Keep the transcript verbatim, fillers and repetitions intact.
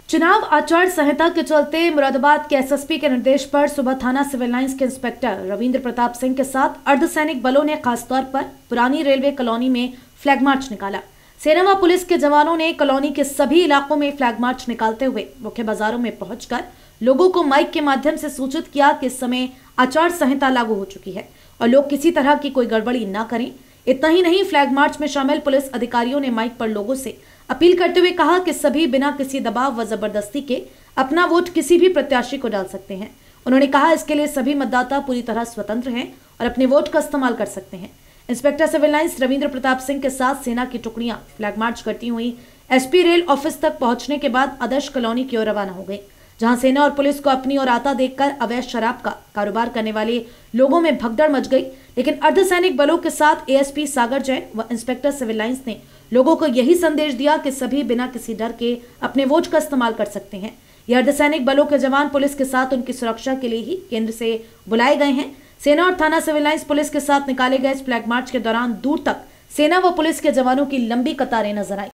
चुनाव आचार संहिता के चलते मुरादाबाद के एसएसपी के निर्देश पर सुबह थाना सिविल लाइंस के इंस्पेक्टर रविंद्र प्रताप सिंह के साथ अर्धसैनिक बलों ने खासतौर पर पुरानी रेलवे कॉलोनी में फ्लैग मार्च निकाला। सेना व पुलिस के जवानों ने कॉलोनी के सभी इलाकों में फ्लैग मार्च निकालते हुए मुख्य बाजारों में पहुंचकर लोगों को माइक के माध्यम से सूचित किया कि इस समय आचार संहिता लागू हो चुकी है और लोग किसी तरह की कोई गड़बड़ी न करें। इतना ही नहीं, फ्लैग मार्च में शामिल पुलिस अधिकारियों ने माइक पर लोगों से अपील करते हुए कहा कि सभी बिना किसी दबाव व जबरदस्ती के अपना वोट किसी भी प्रत्याशी को डाल सकते हैं। उन्होंने कहा इसके लिए सभी मतदाता पूरी तरह स्वतंत्र हैं और अपने वोट का इस्तेमाल कर सकते हैं। Inspector civil lines Ravindra Pratap Singh के साथ सेना की टुकड़ियां फ्लैग मार्च करती हुई एसपी रेल ऑफिस तक पहुंचने के बाद आदर्श कॉलोनी की ओर रवाना हो गई, जहां सेना और पुलिस को अपनी ओर आता देखकर अवैध शराब का कारोबार करने वाले लोगों में भगदड़ मच गई। लेकिन अर्धसैनिक बलों के साथ एएसपी सागर जैन व इंस्पेक्टर सिविल लाइंस ने लोगों को यही संदेश दिया कि सभी बिना किसी डर के अपने वोट का इस्तेमाल कर सकते हैं। यह अर्धसैनिक बलों के जवान पुलिस के साथ उनकी सुरक्षा के लिए ही केंद्र से बुलाए गए हैं। सेना और थाना सिविल लाइंस पुलिस के साथ निकाले गए इस फ्लैग मार्च के दौरान दूर तक सेना व पुलिस के जवानों की लंबी कतारें नजर आई।